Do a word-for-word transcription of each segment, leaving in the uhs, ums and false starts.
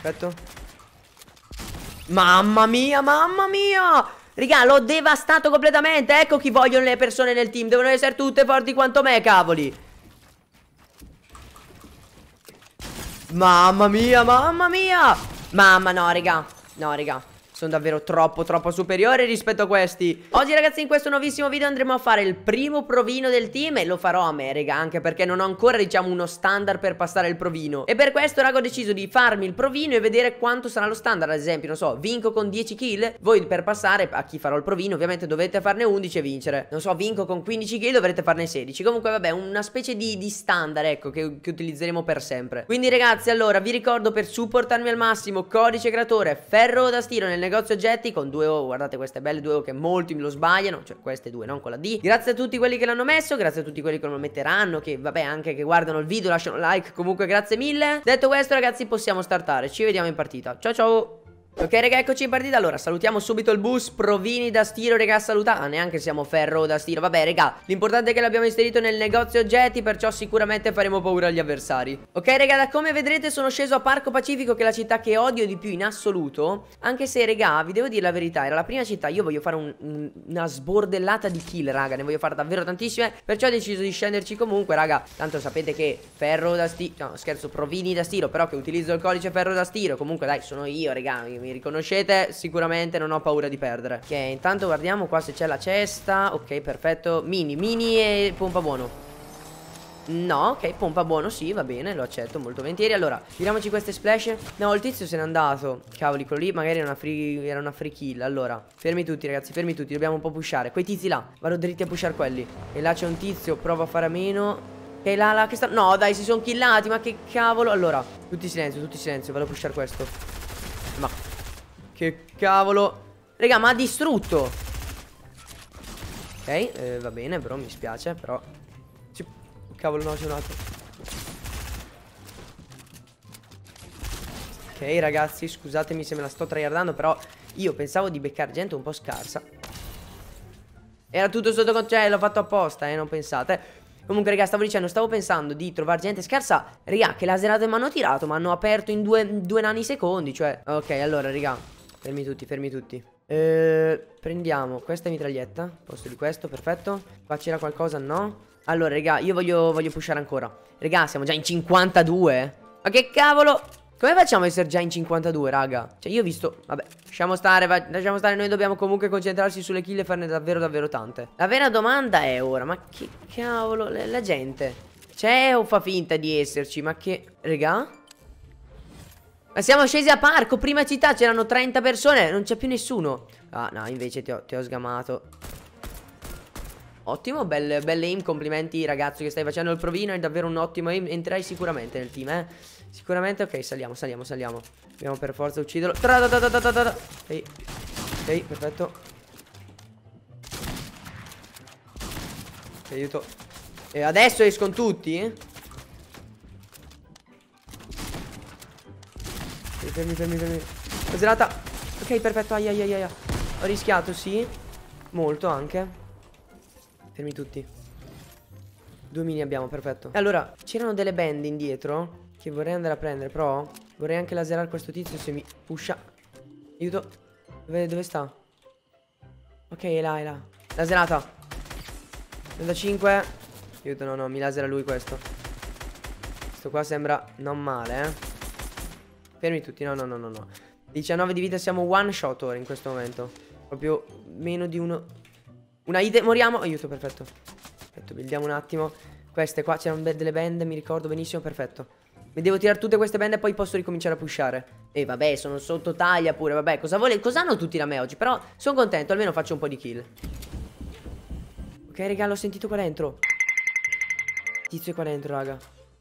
Perfetto. Mamma mia, mamma mia. Raga, l'ho devastato completamente. Ecco chi vogliono le persone nel team. Devono essere tutte forti quanto me, cavoli. Mamma mia, mamma mia. Mamma no, raga. No, raga, sono davvero troppo troppo superiore rispetto a questi. Oggi ragazzi in questo nuovissimo video andremo a fare il primo provino del team. E lo farò a me raga, anche perché non ho ancora diciamo uno standard per passare il provino. E per questo raga ho deciso di farmi il provino e vedere quanto sarà lo standard. Ad esempio non so, vinco con dieci kill. Voi per passare a chi farò il provino ovviamente dovete farne undici e vincere. Non so, vinco con quindici kill, dovrete farne sedici. Comunque vabbè, una specie di, di standard ecco che, che utilizzeremo per sempre. Quindi ragazzi allora vi ricordo, per supportarmi al massimo, codice creatore Ferro da Stiro nel negozio oggetti con due O. Guardate queste belle due O che molti me lo sbagliano, cioè queste due non con la D. Grazie a tutti quelli che l'hanno messo, grazie a tutti quelli che lo metteranno, che vabbè anche che guardano il video, lasciano like. Comunque grazie mille. Detto questo ragazzi possiamo startare, ci vediamo in partita. Ciao ciao. Ok raga, eccoci in partita. Allora salutiamo subito il bus. Provini da Stiro raga, saluta. Ah, neanche siamo Ferro da Stiro. Vabbè raga, l'importante è che l'abbiamo inserito nel negozio oggetti, perciò sicuramente faremo paura agli avversari. Ok raga, da come vedrete sono sceso a Parco Pacifico, che è la città che odio di più in assoluto. Anche se raga, vi devo dire la verità, era la prima città. Io voglio fare un, un, una sbordellata di kill raga, ne voglio fare davvero tantissime, perciò ho deciso di scenderci comunque raga. Tanto sapete che Ferro da Stiro, no scherzo, Provini da Stiro, però che utilizzo il codice Ferro da Stiro. Comunque dai, sono io raga, mi riconoscete, sicuramente non ho paura di perdere. Ok, intanto guardiamo qua se c'è la cesta. Ok, perfetto. Mini, mini e pompa buono. No, ok, pompa buono, sì, va bene, lo accetto molto volentieri. Allora, tiriamoci queste splash. No, il tizio se n'è andato. Cavoli, quello lì magari era una free, era una free kill. Allora, fermi tutti ragazzi, fermi tutti, dobbiamo un po' pushare. Quei tizi là, vado dritti a pushare quelli. E là c'è un tizio, provo a fare a meno. E là, là, che sta... No, dai, si sono killati, ma che cavolo. Allora, tutti silenzio, tutti silenzio, vado a pushare questo. Ma... che cavolo. Raga, ma ha distrutto. Ok, eh, va bene, però mi spiace. Però ci... cavolo, no, c'è un altro. Ok ragazzi, scusatemi se me la sto tryhardando, però io pensavo di beccare gente un po' scarsa. Era tutto sotto controllo, l'ho fatto apposta, eh, non pensate. Comunque raga, stavo dicendo, stavo pensando di trovare gente scarsa. Raga, che laserate mi hanno tirato, mi hanno aperto in due, due nanosecondi. Cioè, ok, allora raga, fermi tutti, fermi tutti. eh, Prendiamo questa mitraglietta, posto di questo, perfetto. Qua c'era qualcosa, no? Allora raga, io voglio, voglio pushare ancora. Raga, siamo già in cinquantadue. Ma che cavolo. Come facciamo a essere già in cinquantadue raga? Cioè io ho visto, vabbè, lasciamo stare, va... lasciamo stare. Noi dobbiamo comunque concentrarci sulle kill e farne davvero davvero tante. La vera domanda è ora, ma che cavolo, la, la gente c'è o fa finta di esserci? Ma che, raga? Ma siamo scesi a Parco, prima città, c'erano trenta persone, non c'è più nessuno. Ah no, invece ti ho, ti ho sgamato. Ottimo, belle, belle aim, complimenti ragazzo che stai facendo il provino, è davvero un ottimo aim. Entrerai sicuramente nel team, eh. Sicuramente, ok, saliamo, saliamo, saliamo. Dobbiamo per forza ucciderlo. Ok, ok, perfetto. Ok, aiuto. E adesso escono tutti? Ok, fermi, fermi, fermi. Laserata. Ok, perfetto, ai ai ai ai. Ho rischiato, sì. Molto anche. Fermi tutti. Due mini abbiamo, perfetto. E allora, c'erano delle band indietro che vorrei andare a prendere, però vorrei anche laserare questo tizio se mi pusha. Aiuto. Dove, dove sta? Ok, è là, è là. Laserata. trentacinque. Aiuto, no, no, mi lasera lui questo. Questo qua sembra non male, eh. Fermi tutti, no, no, no, no, no. diciannove di vita, siamo one shot ora in questo momento. Proprio meno di uno. Una hit, moriamo. Aiuto, perfetto. Perfetto, buildiamo un attimo. Queste qua, c'erano delle band, mi ricordo benissimo, perfetto. Mi devo tirare tutte queste band e poi posso ricominciare a pushare. E vabbè, sono sotto taglia pure, vabbè, cosa vuole? Cosa hanno tutti da me oggi? Però sono contento, almeno faccio un po' di kill. Ok, raga, l'ho sentito qua dentro. Tizio è qua dentro, raga.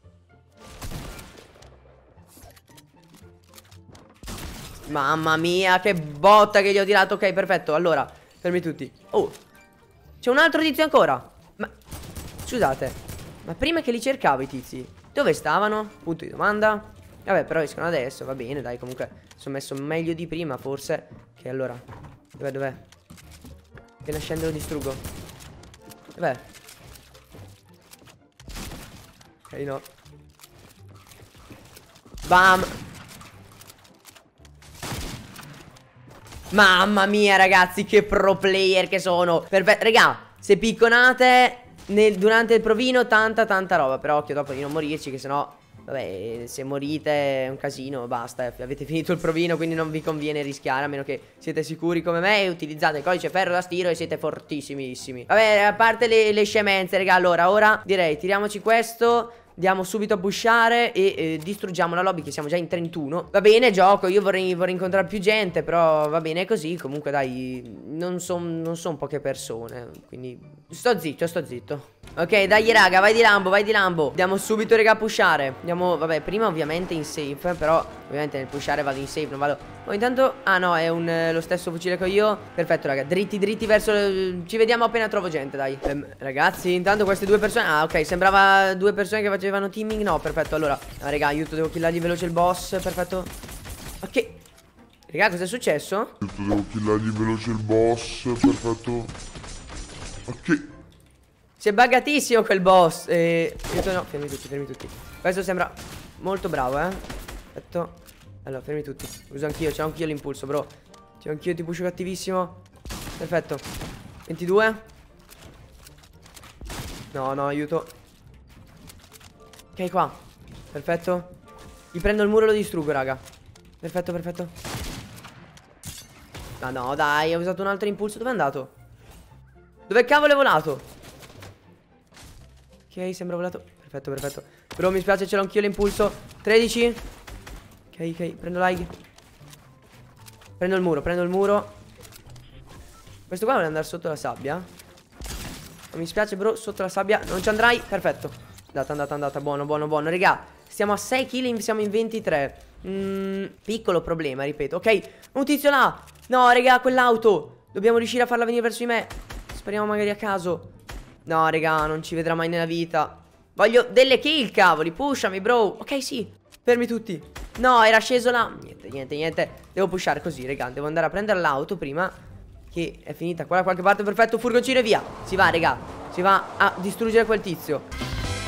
Mamma mia, che botta che gli ho tirato. Ok, perfetto, allora, fermi tutti. Oh, c'è un altro tizio ancora. Ma, scusate, ma prima che li cercavo i tizi, dove stavano? Punto di domanda. Vabbè, però escono adesso, va bene, dai, comunque sono messo meglio di prima, forse. Che allora, dov'è, dov'è? Appena scendo lo distruggo. Dov'è? Ok, no. Bam. Mamma mia ragazzi, che pro player che sono. Perfetto, raga, se picconate nel, durante il provino tanta tanta roba. Però occhio dopo di non morirci, che sennò, vabbè, se morite è un casino, basta, eh, avete finito il provino, quindi non vi conviene rischiare, a meno che siete sicuri come me e utilizzate il codice ferro da stiro e siete fortissimissimi. Vabbè, a parte le, le scemenze, raga, allora, ora direi tiriamoci questo, andiamo subito a pushare e eh, distruggiamo la lobby, che siamo già in trentuno. Va bene, gioco, io vorrei, vorrei incontrare più gente, però va bene così. Comunque dai, non sono non son poche persone, quindi sto zitto, sto zitto. Ok, dai raga, vai di Lambo, vai di Lambo. Andiamo subito raga a pushare. Andiamo, vabbè, prima ovviamente in safe, però ovviamente nel pushare vado in safe, non vado. Oh, intanto, ah no, è un, eh, lo stesso fucile che ho io. Perfetto raga, dritti dritti verso, ci vediamo appena trovo gente, dai. ehm, Ragazzi, intanto queste due persone, ah ok, sembrava due persone che facevano teaming. No, perfetto, allora, no, raga, aiuto, devo killargli veloce il boss. Perfetto. Ok, raga, cosa è successo? Aiuto, devo killargli veloce il boss. Perfetto. Ok. Si è buggatissimo quel boss. eh, aiuto, no, fermi tutti, fermi tutti. Questo sembra molto bravo, eh. Perfetto. Allora, fermi tutti. Uso anch'io, c'ho anch'io l'impulso, bro. C'ho anch'io, ti pusho cattivissimo. Perfetto. ventidue. No, no, aiuto. Ok, qua. Perfetto. Gli prendo il muro e lo distruggo, raga. Perfetto, perfetto. Ma no, dai, ho usato un altro impulso. Dove è andato? Dove cavolo è volato? Ok, sembra volato. Perfetto, perfetto. Però mi spiace, ce l'ho anch'io l'impulso. tredici. Ok, ok, prendo l'Aig. Prendo il muro, prendo il muro. Questo qua vuole andare sotto la sabbia. Non mi spiace, bro, sotto la sabbia non ci andrai. Perfetto. Andata, andata, andata. Buono, buono, buono. Raga, stiamo a sei kill, siamo in ventitré. mm, Piccolo problema, ripeto. Ok, un tizio là. No, raga, quell'auto dobbiamo riuscire a farla venire verso di me. Speriamo magari a caso. No, raga, non ci vedrà mai nella vita. Voglio delle kill, cavoli. Pushami, bro. Ok, sì. Fermi tutti. No, era sceso là. Niente, niente, niente. Devo pushare così, raga. Devo andare a prendere l'auto prima che è finita qua da qualche parte. Perfetto, furgoncino e via. Si va, raga. Si va a distruggere quel tizio.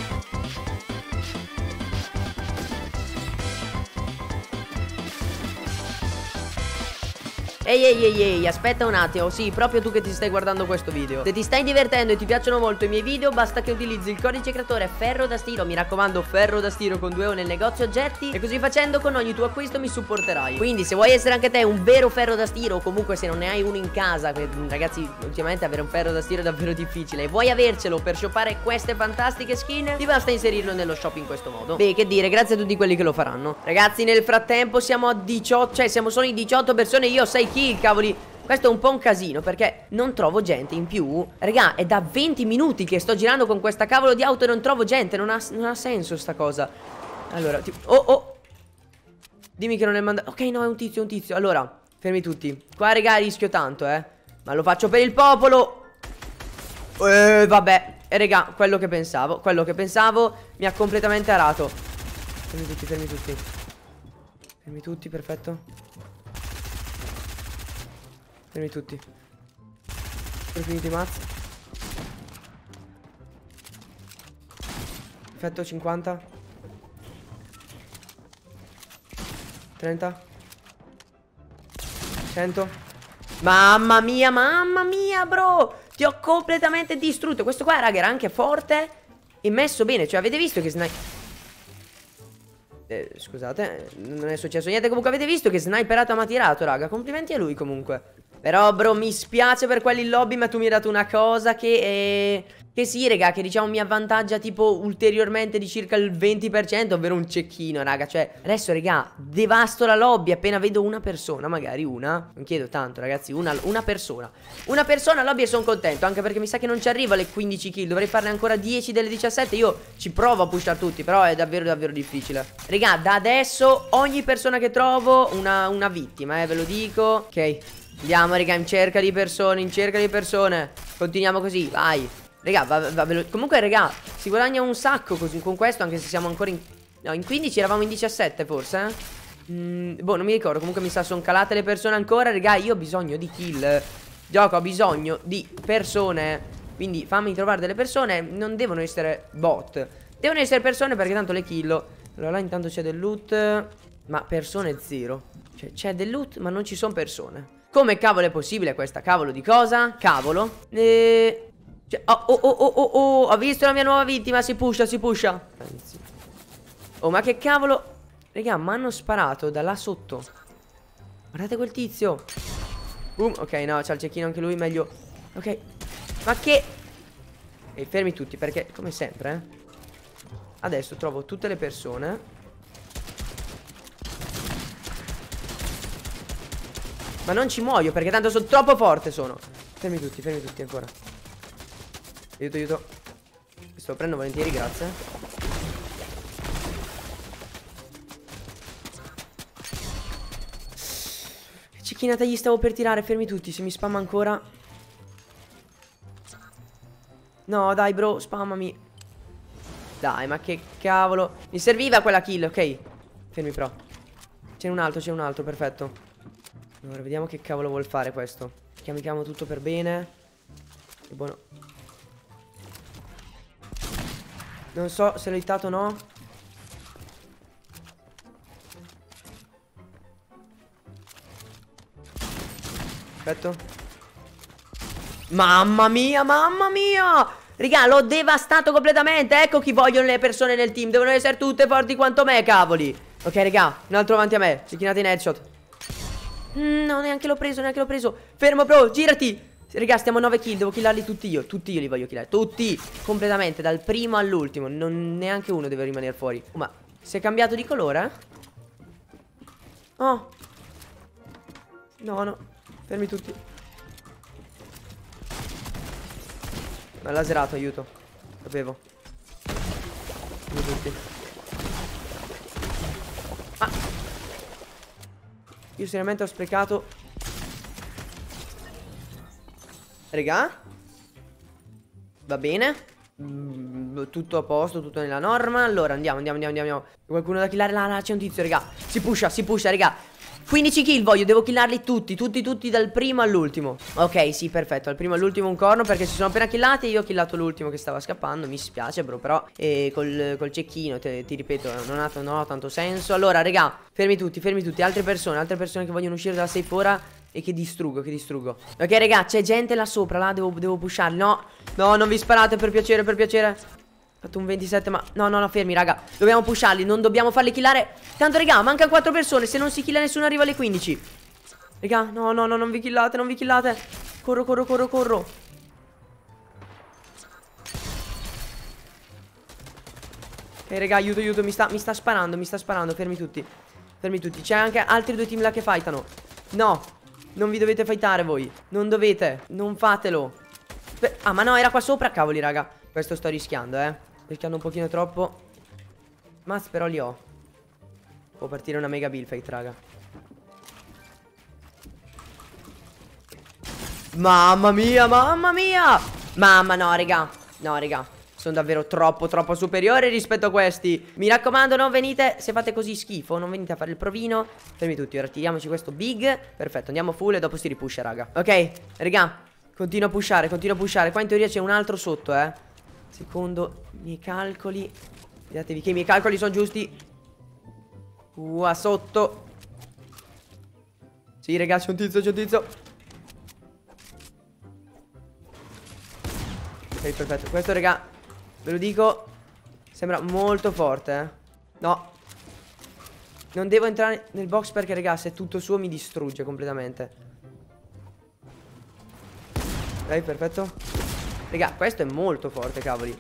Ehi ehi ehi ehi, aspetta un attimo. Sì, proprio tu che ti stai guardando questo video. Se ti stai divertendo e ti piacciono molto i miei video, basta che utilizzi il codice creatore ferro da stiro. Mi raccomando, ferro da stiro con due O nel negozio oggetti. E così facendo con ogni tuo acquisto mi supporterai. Quindi se vuoi essere anche te un vero ferro da stiro, o comunque se non ne hai uno in casa, che, ragazzi, ultimamente avere un ferro da stiro è davvero difficile, e vuoi avercelo per shoppare queste fantastiche skin, ti basta inserirlo nello shop in questo modo. Beh, che dire, grazie a tutti quelli che lo faranno. Ragazzi, nel frattempo siamo a diciotto, cioè siamo solo in diciotto persone. Io ho sei kill, cavoli. Questo è un po' un casino perché non trovo gente. In più, raga, è da venti minuti che sto girando con questa cavolo di auto e non trovo gente. Non ha, non ha senso sta cosa. Allora, tipo, oh oh, dimmi che non è mandato. Ok, no, è un tizio, è un tizio. Allora, fermi tutti. Qua, raga, rischio tanto, eh, ma lo faccio per il popolo. Eh, vabbè. E raga, quello che pensavo, quello che pensavo mi ha completamente arato. Fermi tutti, fermi tutti. Fermi tutti, perfetto. Fermi tutti. Sono finiti i mazzi. Perfetto, cinquanta. trenta. cento. Mamma mia, mamma mia, bro. Ti ho completamente distrutto. Questo qua, raga, era anche forte e messo bene. Cioè, avete visto che sniper... Eh, scusate, non è successo niente. Comunque avete visto che sniperata mi ha tirato, raga. Complimenti a lui comunque. Però, bro, mi spiace per quelli in lobby, ma tu mi hai dato una cosa che è... Che sì, raga, che diciamo mi avvantaggia tipo ulteriormente di circa il venti per cento, ovvero un cecchino, raga. Cioè, adesso, raga, devasto la lobby appena vedo una persona, magari una. Non chiedo tanto, ragazzi, una, una persona. Una persona lobby e sono contento, anche perché mi sa che non ci arrivo alle quindici kill. Dovrei farne ancora dieci delle diciassette. Io ci provo a pushare tutti, però è davvero, davvero difficile. Raga, da adesso ogni persona che trovo una, una vittima, eh, ve lo dico. Ok, andiamo, raga, in cerca di persone, in cerca di persone. Continuiamo così, vai. Raga, va, va, va, comunque, raga, si guadagna un sacco così con questo, anche se siamo ancora in... No, in quindici, eravamo in diciassette forse, eh? mm, Boh, non mi ricordo, comunque mi sa sono calate le persone ancora. Raga, io ho bisogno di kill. Gioco, ho bisogno di persone. Quindi fammi trovare delle persone. Non devono essere bot, devono essere persone, perché tanto le killo. Allora là intanto c'è del loot, ma persone zero. Cioè c'è del loot ma non ci sono persone. Come cavolo è possibile questa cavolo di cosa? Cavolo e... cioè, oh, oh, oh, oh, oh, oh, ho visto la mia nuova vittima. Si pusha, si pusha. Anzi. Oh, ma che cavolo. Raga, mi hanno sparato da là sotto. Guardate quel tizio. Boom. Ok, no, c'ha il cecchino anche lui, meglio. Ok. Ma che... E fermi tutti, perché come sempre eh, adesso trovo tutte le persone. Ma non ci muoio, perché tanto sono troppo forte sono. Fermi tutti, fermi tutti ancora. Aiuto, aiuto. Questo lo prendo volentieri, grazie. Che cecchinata gli stavo per tirare. Fermi tutti, se mi spamma ancora. No, dai, bro, spammami. Dai, ma che cavolo. Mi serviva quella kill, ok. Fermi però. C'è un altro, c'è un altro, perfetto. Allora, vediamo che cavolo vuol fare questo. Chiamiamo tutto per bene. Che buono. Non so se l'ho hittato o no. Perfetto. Mamma mia, mamma mia. Raga, l'ho devastato completamente. Ecco chi vogliono le persone nel team. Devono essere tutte forti quanto me, cavoli. Ok, raga, un altro avanti a me. Cecchinate in headshot. mm, No, neanche l'ho preso, neanche l'ho preso. Fermo, bro, girati. Raga, stiamo a nove kill, devo killarli tutti io. Tutti io li voglio killare, tutti. Completamente, dal primo all'ultimo. Non neanche uno deve rimanere fuori. oh, Ma si è cambiato di colore? Oh. No, no, fermi tutti. Ma laserato, aiuto. Sapevo. Aiuto tutti. Ah. Io seriamente ho sprecato. Regà. Va bene. mm, Tutto a posto, tutto nella norma. Allora andiamo, andiamo, andiamo, andiamo. Qualcuno da killare? Là, là, c'è un tizio, regà. Si pusha, si pusha, regà. quindici kill voglio, devo killarli tutti, tutti, tutti dal primo all'ultimo. Ok, sì, perfetto, dal primo all'ultimo un corno perché si sono appena killati e io ho killato l'ultimo che stava scappando. Mi spiace, bro, però eh, col, col cecchino, te, ti ripeto, non ha, non ha tanto senso. Allora, regà, fermi tutti, fermi tutti. Altre persone, altre persone che vogliono uscire dalla safe ora e che distruggo, che distruggo. Ok, regà, c'è gente là sopra, là, devo, devo pusharli. No, no, non vi sparate, per piacere, per piacere. Ho fatto un ventisette, ma no, no, no, fermi, raga. Dobbiamo pusharli, non dobbiamo farli killare. Tanto, raga, mancano quattro persone. Se non si killa nessuno arriva alle quindici. Raga, no, no, no, non vi killate, non vi killate. Corro, corro, corro, corro. Ok, raga, aiuto, aiuto, mi sta, mi sta sparando, mi sta sparando. Fermi tutti, fermi tutti. C'è anche altri due team là che fightano. No, non vi dovete fightare voi. Non dovete, non fatelo. Per... Ah, ma no, era qua sopra, cavoli, raga. Questo sto rischiando, eh. Rischiando un pochino troppo. Ma però li ho. Può partire una mega build fate, raga. Mamma mia, mamma mia. Mamma no, raga. No, raga. Sono davvero troppo, troppo superiori rispetto a questi. Mi raccomando, non venite, se fate così schifo, non venite a fare il provino. Fermi tutti, ora tiriamoci questo big. Perfetto, andiamo full e dopo si ripusha, raga. Ok, raga, continuo a pushare, continuo a pushare. Qua in teoria c'è un altro sotto, eh. Secondo i miei calcoli. Vedetevi che i miei calcoli sono giusti. Qua sotto. Sì, ragazzi, c'è un tizio, c'è un tizio. Ok, perfetto. Questo, raga, ve lo dico, sembra molto forte, eh. No, non devo entrare nel box perché, raga, se è tutto suo mi distrugge completamente. Ok, perfetto. Raga, questo è molto forte, cavoli.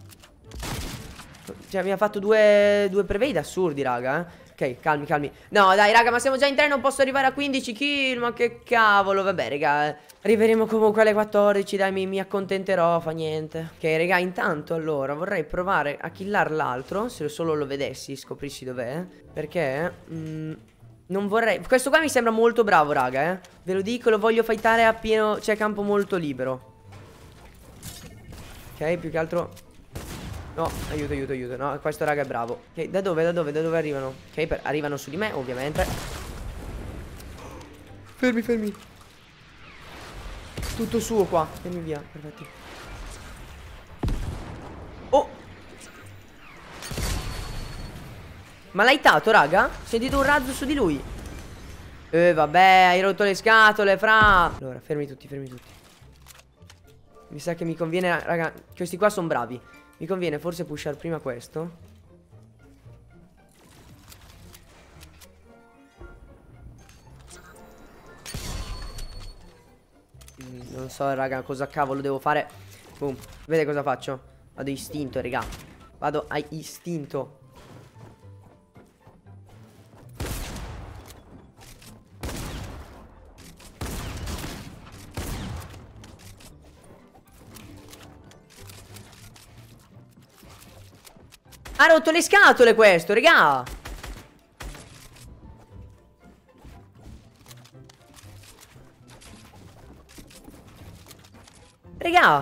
Cioè, mi ha fatto due, due prevade assurdi, raga, eh. Ok, calmi, calmi. No, dai, raga, ma siamo già in tre, non posso arrivare a quindici kill. Ma che cavolo, vabbè, raga. Arriveremo comunque alle quattordici, dai, mi, mi accontenterò, fa niente. Ok, raga, intanto, allora, vorrei provare a killar l'altro. Se solo lo vedessi, scoprissi dov'è. Perché... Mm, non vorrei... Questo qua mi sembra molto bravo, raga, eh. Ve lo dico, lo voglio fightare a pieno... Cioè, campo molto libero. Ok, più che altro... No, aiuto, aiuto, aiuto. No, questo raga è bravo. Ok, da dove, da dove, da dove arrivano? Ok, per... arrivano su di me, ovviamente. Fermi, fermi. Tutto suo qua. Fermi via, perfetto. Oh! Ma l'ha hitato, raga? Ho sentito un razzo su di lui. Eh vabbè, hai rotto le scatole, fra. Allora, fermi tutti, fermi tutti. Mi sa che mi conviene, raga. Questi qua sono bravi. Mi conviene forse pushare prima questo. mm, Non so, raga, cosa cavolo devo fare. Boom. Vedete cosa faccio? Vado istinto, raga. Vado a istinto. Ha rotto le scatole questo, regà. Regà.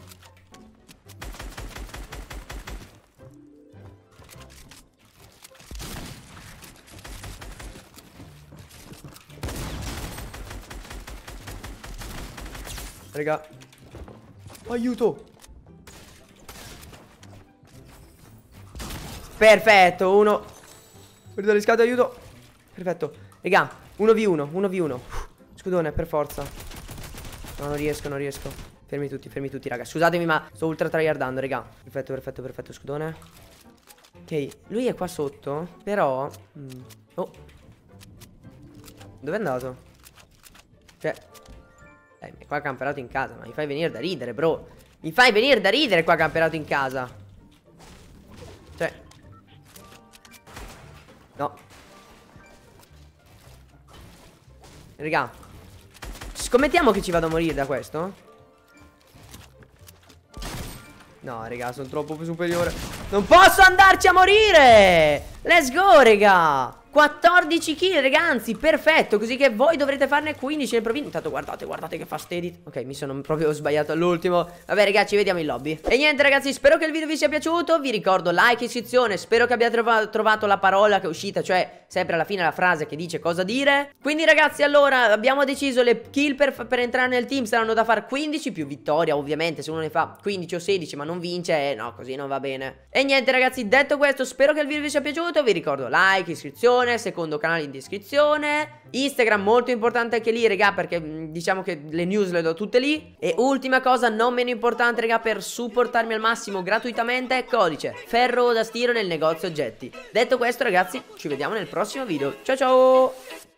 Regà. Aiuto. Perfetto, uno. Perdo le scatole, aiuto. Perfetto. Regà, uno vu uno, uno vu uno. Scudone, per forza. No, non riesco, non riesco. Fermi tutti, fermi tutti, raga. Scusatemi, ma sto ultra tryhardando, regà. Perfetto, perfetto, perfetto, scudone. Ok, lui è qua sotto. Però mm. Oh. Dove è andato? Cioè eh, qua ha camperato in casa. Ma mi fai venire da ridere, bro. Mi fai venire da ridere qua camperato in casa. Cioè no. Raga, scommettiamo che ci vado a morire da questo? No, raga, sono troppo superiore. Non posso andarci a morire. Let's go, raga. quattordici kill, ragazzi, perfetto. Così che voi dovrete farne quindici nel provino. Intanto guardate, guardate che fast edit. Ok, mi sono proprio sbagliato all'ultimo. Vabbè, ragazzi, ci vediamo in lobby. E niente, ragazzi, spero che il video vi sia piaciuto. Vi ricordo like, iscrizione. Spero che abbiate trova trovato la parola che è uscita, cioè sempre alla fine la frase che dice cosa dire. Quindi, ragazzi, allora abbiamo deciso le kill per, per entrare nel team saranno da fare quindici più vittoria, ovviamente. Se uno ne fa quindici o sedici ma non vince, eh, no, così non va bene. E niente, ragazzi, detto questo, spero che il video vi sia piaciuto. Vi ricordo like, iscrizione, secondo canale in descrizione, Instagram molto importante anche lì, raga, perché mh, diciamo che le news le do tutte lì. E ultima cosa non meno importante, raga, per supportarmi al massimo gratuitamente, codice ferro da stiro nel negozio oggetti. Detto questo, ragazzi, ci vediamo nel prossimo video. Ciao ciao.